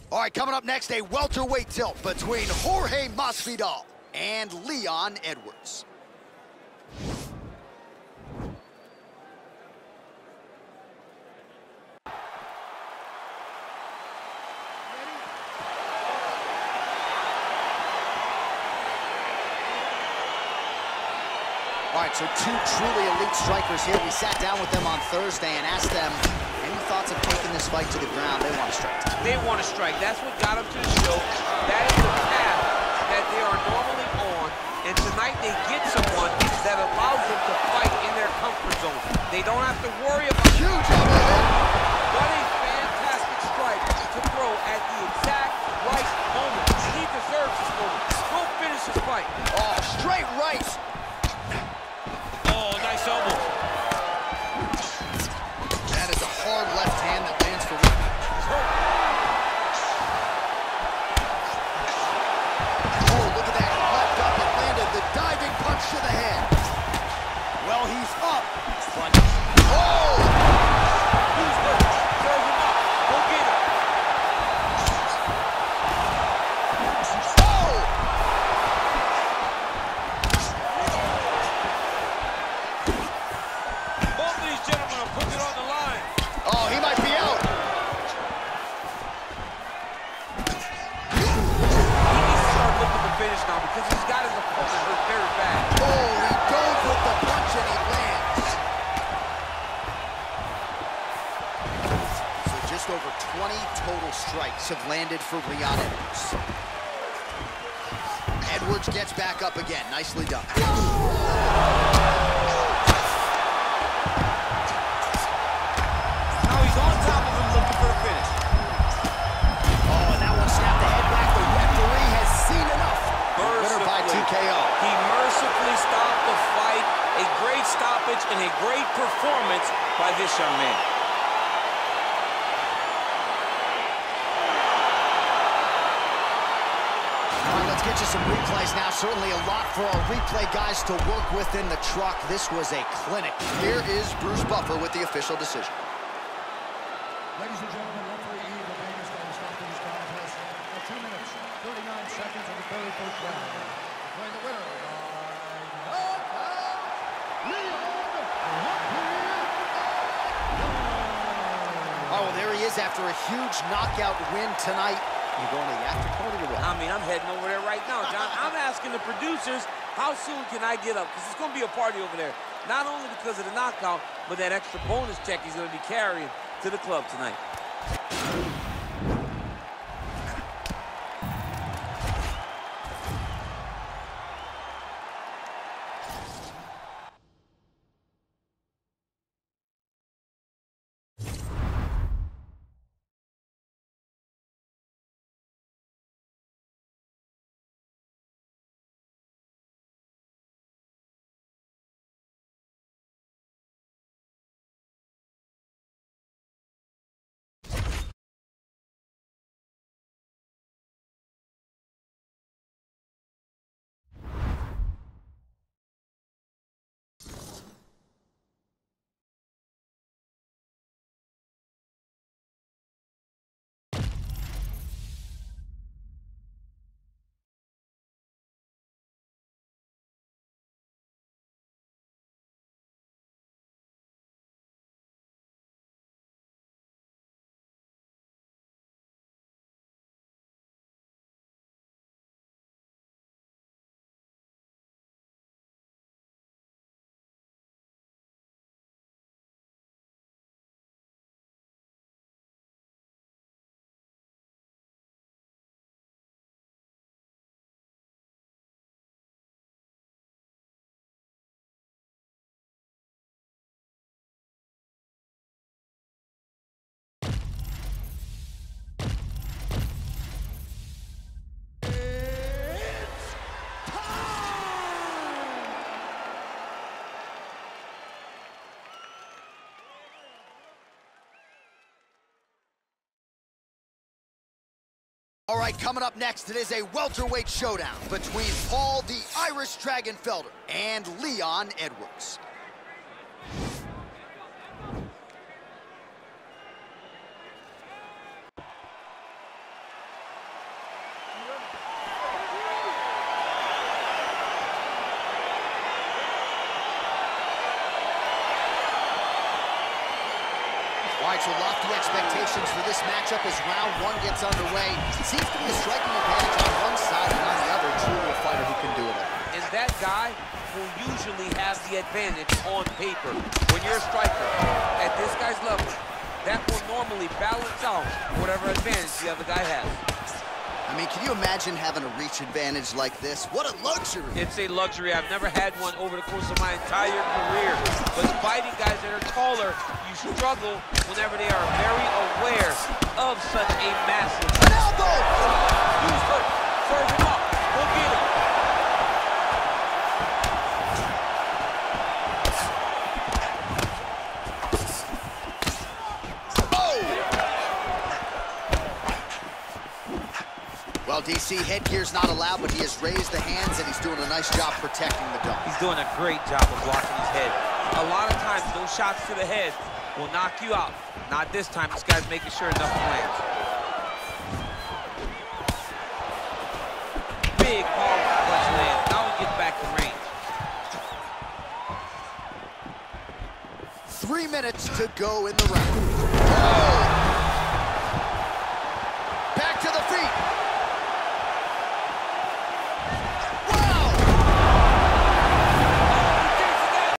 All right, coming up next, a welterweight tilt between Jorge Masvidal and Leon Edwards. All right, so two truly elite strikers here. We sat down with them on Thursday and asked them any thoughts of taking this fight to the ground. They want to strike. They want to strike. That's what got them to the show. That is the path that they are normally on. And tonight they get someone that allows them to fight in their comfort zone. They don't have to worry about huge overhead. What a fantastic strike to throw at the exact right moment. And he deserves this moment. Go finish his fight. Oh, straight right. Nice elbow. That is a hard left hand that lands for one. Oh, look at that. Left up and landed the diving punch to the head. Well, he's up. Front. Oh! Who's hurt? Serve him up. Go get him. Oh! Both of these gentlemen are putting it on the line. Oh, he might be out. He needs to start looking to finish now because he's got his opponent hurt very bad. Oh, he dove with the punch and he lands. So just over 20 total strikes have landed for Leon Edwards. Edwards gets back up again. Nicely done. Now he's on top of him looking for the finish. Oh, and that one snapped the head back. The referee has seen enough. Winner by TKO. He mercifully stopped the fight. A great stoppage and a great performance by this young man. All right, let's get you some replays now. Certainly a lot for our replay guys to work with in the truck. This was a clinic. Here is Bruce Buffer with the official decision. Ladies and gentlemen, referee Eve of Vegas going to start this contest at 2 minutes, 39 seconds of the very first round. Declaring the winner by knockout, Leon Edwards. Oh, well, there he is after a huge knockout win tonight. You going to the after party or what? I mean, I'm heading over there right now, John. I'm asking the producers, how soon can I get up? Because it's going to be a party over there. Not only because of the knockout, but that extra bonus check he's going to be carrying to the club tonight. All right, coming up next, it is a welterweight showdown between Paul the Irish Dragon Felder and Leon Edwards. All right, so lofty expectations for this matchup as round one gets underway. Seems to be a striking advantage on one side and on the other, truly a fighter who can do it all. And that guy will usually have the advantage on paper. When you're a striker at this guy's level, that will normally balance out whatever advantage the other guy has. I mean, can you imagine having a reach advantage like this? What a luxury! It's a luxury. I've never had one over the course of my entire career. But fighting guys that are taller, you struggle whenever they are very aware of such a massive... An elbow! He's hurt. Serve him up. Go get him. Well, DC, headgear's not allowed, but he has raised the hands, and he's doing a nice job protecting the dome. He's doing a great job of blocking his head. A lot of times, those shots to the head will knock you out. Not this time. This guy's making sure nothing lands. Big, powerful punch lands. Now we get back to range. 3 minutes to go in the round. Oh!